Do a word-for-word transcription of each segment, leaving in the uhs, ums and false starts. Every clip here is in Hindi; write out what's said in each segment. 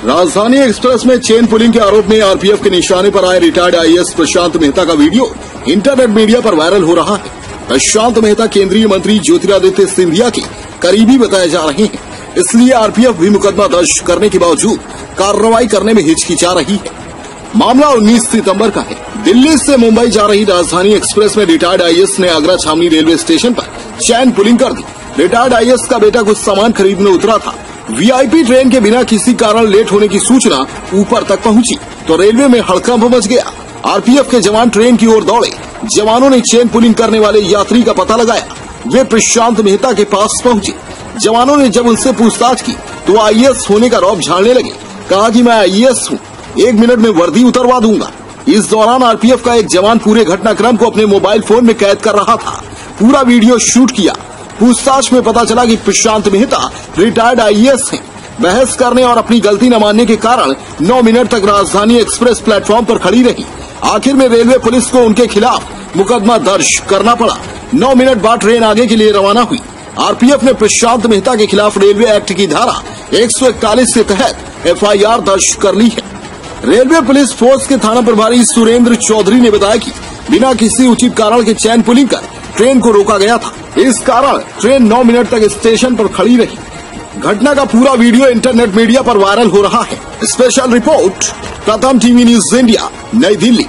राजधानी एक्सप्रेस में चेन पुलिंग के आरोप में आरपीएफ के निशाने पर आए रिटायर्ड आईएएस प्रशांत मेहता का वीडियो इंटरनेट मीडिया पर वायरल हो रहा है। प्रशांत मेहता केंद्रीय मंत्री ज्योतिरादित्य सिंधिया के करीबी बताए जा रहे हैं, इसलिए आरपीएफ भी मुकदमा दर्ज करने के बावजूद कार्रवाई करने में हिचकिचा रही है। मामला उन्नीस सितंबर का है। दिल्ली से मुंबई जा रही राजधानी एक्सप्रेस में रिटायर्ड आईएएस ने आगरा छावनी रेलवे स्टेशन पर चैन पुलिंग कर दी। रिटायर्ड आईएएस का बेटा कुछ सामान खरीदने उतरा था। वीआईपी ट्रेन के बिना किसी कारण लेट होने की सूचना ऊपर तक पहुंची तो रेलवे में हड़कंप मच गया। आरपीएफ के जवान ट्रेन की ओर दौड़े। जवानों ने चेन पुलिंग करने वाले यात्री का पता लगाया। वे प्रशांत मेहता के पास पहुंचे। जवानों ने जब उनसे पूछताछ की तो आईएएस होने का रौब झाड़ने लगे। कहा कि मैं आईएएस हूँ, एक मिनट में वर्दी उतरवा दूंगा। इस दौरान आरपीएफ का एक जवान पूरे घटनाक्रम को अपने मोबाइल फोन में कैद कर रहा था। पूरा वीडियो शूट किया। पूछताछ में पता चला कि प्रशांत मेहता रिटायर्ड आईएएस हैं। बहस करने और अपनी गलती न मानने के कारण नौ मिनट तक राजधानी एक्सप्रेस प्लेटफॉर्म पर खड़ी रही। आखिर में रेलवे पुलिस को उनके खिलाफ मुकदमा दर्ज करना पड़ा। नौ मिनट बाद ट्रेन आगे के लिए रवाना हुई। आरपीएफ ने प्रशांत मेहता के खिलाफ रेलवे एक्ट की धारा एक सौ इकतालीस के तहत एफआईआर दर्ज कर ली है। रेलवे पुलिस फोर्स के थाना प्रभारी सुरेंद्र चौधरी ने बताया कि बिना किसी उचित कारण के चैन पुलिंग कर ट्रेन को रोका गया था। इस कारण ट्रेन नौ मिनट तक स्टेशन पर खड़ी रही। घटना का पूरा वीडियो इंटरनेट मीडिया पर वायरल हो रहा है। Special report Pratham TV news India, New Delhi.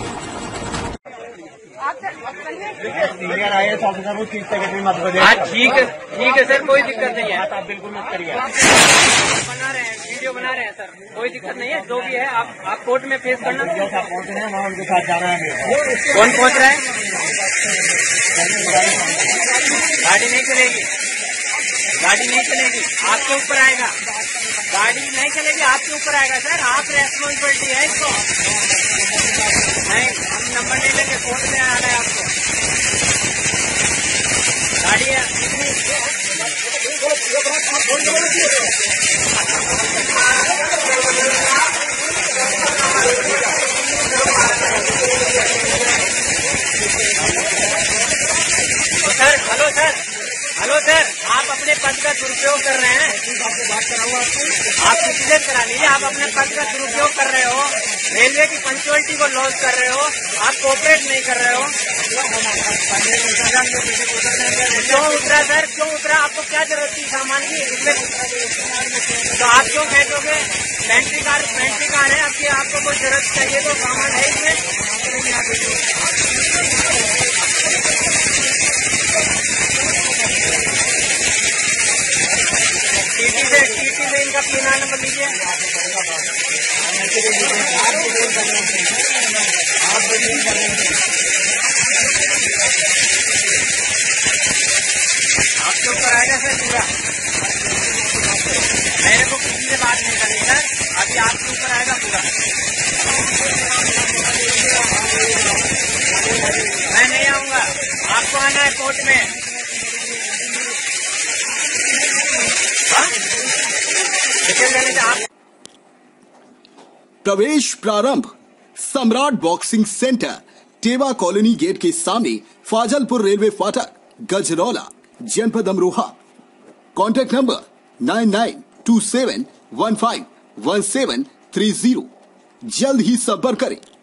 ठीक है ठीक है सर, कोई दिक्कत नहीं है। आप बिल्कुल मत करिए। बना रहे हैं, वीडियो बना रहे हैं सर, कोई दिक्कत नहीं है। जो भी है आप आप कोर्ट में फेस करना। पहुंच रहे हैं, वहाँ उनके साथ जाना है। कौन पहुंच रहा है? गाड़ी नहीं चलेगी, गाड़ी नहीं चलेगी, आपके ऊपर आएगा। गाड़ी नहीं चलेगी, आपके ऊपर आएगा सर। आप रेस्पॉन्सिबिलिटी है इसको। नहीं, हम नंबर नहीं लेंगे, कोर्ट में आना है आपको। गाड़ी है sir. Hello sir, hello sir, आप अपने पद का दुरुपयोग कर रहे हैं। बात कराऊंगा आपको, आप क्लियर करा लीजिए। आप अपने पद का दुरुपयोग कर रहे हो, रेलवे की पंक्चुअलिटी को लॉस कर रहे हो, आप कोऑपरेट नहीं कर रहे हो। क्यों उतरा सर, क्यों उतरा? आपको क्या जरूरत थी सामान की? इसमें तो आप क्यों बैठोगे? पेंट्री कार पेंट्री कार है आपकी, आपको कोई जरूरत चाहिए तो सामान है इसमें। टीटी से टीटी से इनका पीना नंबर लीजिए। आपके ऊपर आएगा सर पूरा। मेरे को किसी से बात नहीं करनी सर, अभी आपके ऊपर आएगा पूरा। मैं नहीं आऊंगा, आपको आना है कोर्ट में। प्रवेश प्रारंभ सम्राट बॉक्सिंग सेंटर, टेवा कॉलोनी गेट के सामने, फाजलपुर रेलवे फाटक, गजरौला, जनपद Amroha. Contact number nine nine two seven one five one seven three zero. जल्द ही संपर्क करें।